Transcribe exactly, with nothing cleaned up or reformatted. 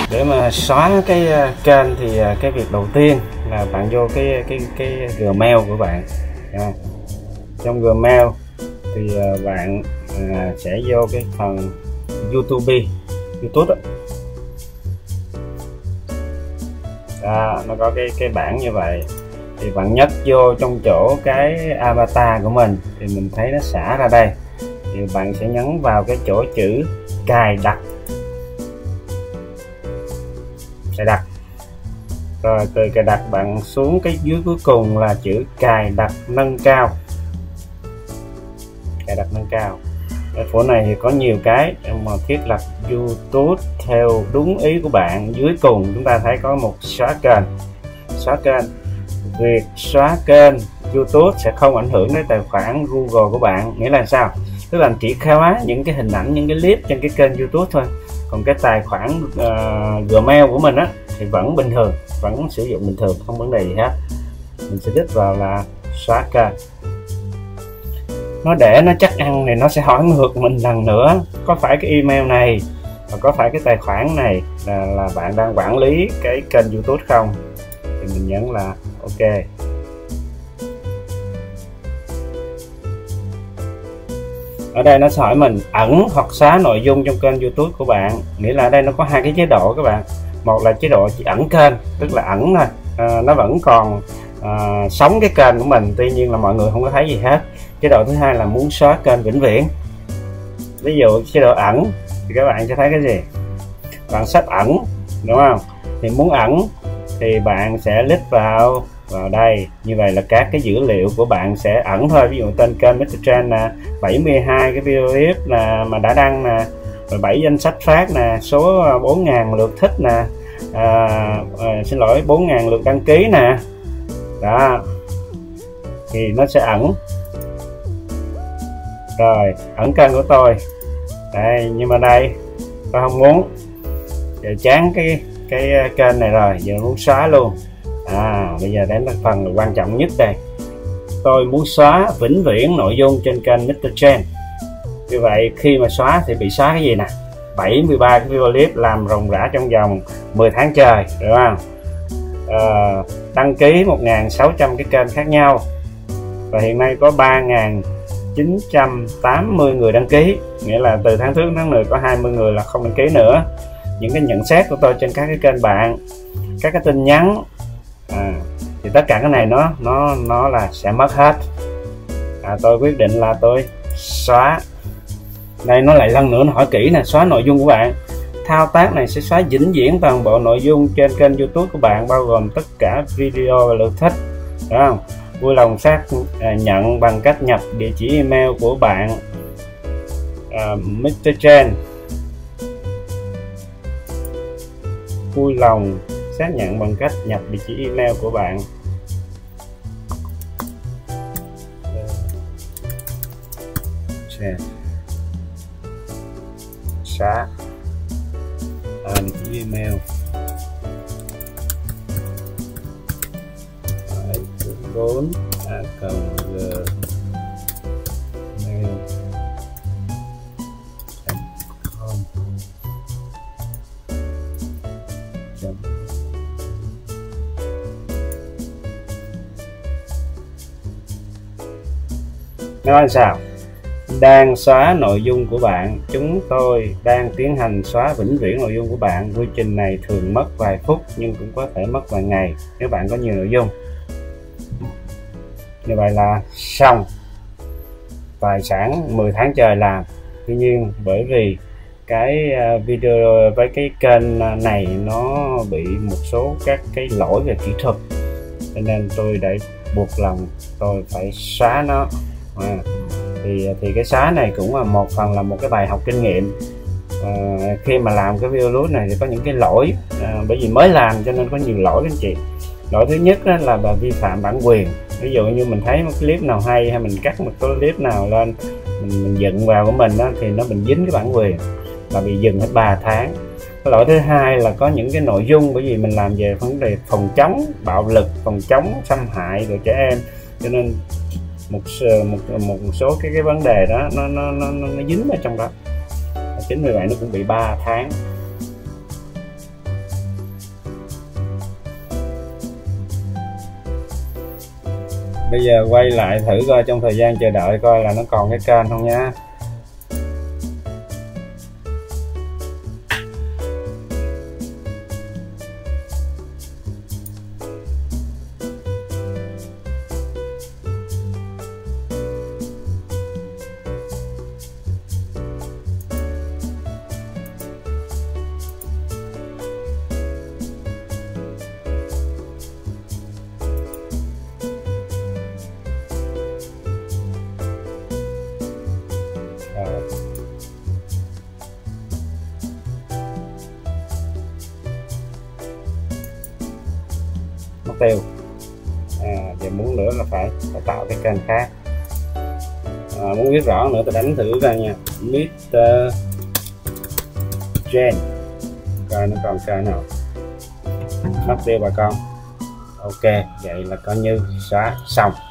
Để mà xóa cái kênh thì cái việc đầu tiên là bạn vô cái cái cái Gmail của bạn. À, trong Gmail thì bạn à, sẽ vô cái phần YouTube YouTube đó. Đó, nó có cái cái bảng như vậy thì bạn nhấp vô trong chỗ cái avatar của mình thì mình thấy nó xả ra đây, thì bạn sẽ nhấn vào cái chỗ chữ cài đặt, cài đặt rồi từ cài đặt bạn xuống cái dưới cuối cùng là chữ cài đặt nâng cao, cài đặt nâng cao. Ở chỗ này thì có nhiều cái mà thiết lập YouTube theo đúng ý của bạn. Dưới cùng chúng ta thấy có một xóa kênh. Xóa kênh, việc xóa kênh YouTube sẽ không ảnh hưởng đến tài khoản Google của bạn. Nghĩa là sao? Tức là chỉ khóa những cái hình ảnh, những cái clip trên cái kênh YouTube thôi. Còn cái tài khoản uh, Gmail của mình á thì vẫn bình thường, vẫn sử dụng bình thường, không vấn đề gì hết. Mình sẽ đích vào là xóa kênh. Nó để nó chắc ăn thì nó sẽ hỏi ngược mình lần nữa, có phải cái email này và có phải cái tài khoản này là, là bạn đang quản lý cái kênh YouTube không, thì mình nhấn là ok. Ở đây nó sẽ hỏi mình ẩn hoặc xóa nội dung trong kênh YouTube của bạn. Nghĩa là ở đây nó có hai cái chế độ các bạn. Một là chế độ chỉ ẩn kênh, tức là ẩn thôi, à, nó vẫn còn à, sống cái kênh của mình, tuy nhiên là mọi người không có thấy gì hết. Chế độ thứ hai là muốn xóa kênh vĩnh viễn. Ví dụ chế độ ẩn thì các bạn sẽ thấy cái gì? Bạn sách ẩn, đúng không? Thì muốn ẩn thì bạn sẽ click vào vào đây. Như vậy là các cái dữ liệu của bạn sẽ ẩn thôi. Ví dụ tên kênh mít tơ Trend nè, bảy mươi hai cái video clip nè mà đã đăng nè, rồi bảy danh sách phát nè, số bốn nghìn lượt thích nè, à, à, xin lỗi bốn nghìn lượt đăng ký nè. Đó, thì nó sẽ ẩn. Rồi, ẩn kênh của tôi đây, nhưng mà đây tôi không muốn, giờ chán cái cái kênh này rồi, giờ muốn xóa luôn. À, bây giờ đến phần quan trọng nhất đây, tôi muốn xóa vĩnh viễn nội dung trên kênh mít tơ Trend. Như vậy khi mà xóa thì bị xóa cái gì nè? bảy mươi ba cái video clip làm ròng rã trong vòng mười tháng trời, đúng không? À, đăng ký một nghìn sáu trăm cái kênh khác nhau, và hiện nay có ba nghìn chín trăm tám mươi người đăng ký, nghĩa là từ tháng trước tháng mười có hai mươi người là không đăng ký nữa. Những cái nhận xét của tôi trên các cái kênh bạn, các cái tin nhắn, à, thì tất cả cái này nó nó nó là sẽ mất hết. À, tôi quyết định là tôi xóa. Đây nó lại lần nữa nó hỏi kỹ nè, xóa nội dung của bạn. Thao tác này sẽ xóa vĩnh viễn toàn bộ nội dung trên kênh YouTube của bạn, bao gồm tất cả video và lượt thích, đúng không? Vui lòng xác nhận bằng cách nhập địa chỉ email của bạn, uh, mít tơ Trend. Vui lòng xác nhận bằng cách nhập địa chỉ email của bạn. Xóa à, địa chỉ email bốn a còng gmail chấm com. Nói sao? Đang xóa nội dung của bạn. Chúng tôi đang tiến hành xóa vĩnh viễn nội dung của bạn. Quy trình này thường mất vài phút nhưng cũng có thể mất vài ngày nếu bạn có nhiều nội dung. Như vậy là xong. Tài sản mười tháng trời làm. Tuy nhiên bởi vì cái video với cái kênh này nó bị một số các cái lỗi về kỹ thuật, cho nên tôi đã buộc lòng tôi phải xóa nó. À, thì thì cái xóa này cũng là một phần là một cái bài học kinh nghiệm. À, khi mà làm cái video clip này thì có những cái lỗi, à, bởi vì mới làm cho nên có nhiều lỗi anh chị. Lỗi thứ nhất là bà vi phạm bản quyền. Ví dụ như mình thấy một clip nào hay hay mình cắt một cái clip nào lên mình, mình dựng vào của mình đó, thì nó bị dính cái bản quyền và bị dừng hết ba tháng. Cái lỗi thứ hai là có những cái nội dung, bởi vì mình làm về vấn đề phòng chống bạo lực, phòng chống xâm hại của trẻ em, cho nên một một một số cái cái vấn đề đó nó nó nó, nó dính ở trong đó. Chính vì vậy nó cũng bị ba tháng. Bây giờ quay lại thử coi trong thời gian chờ đợi coi là nó còn cái kênh không nhá. Mất tiêu. À, giờ muốn nữa là phải, phải tạo cái kênh khác. À, muốn biết rõ nữa tôi đánh thử ra nha, mít-tơ Gen coi nó còn kênh nào. Mất tiêu bà con. Ok, vậy là coi như xóa xong.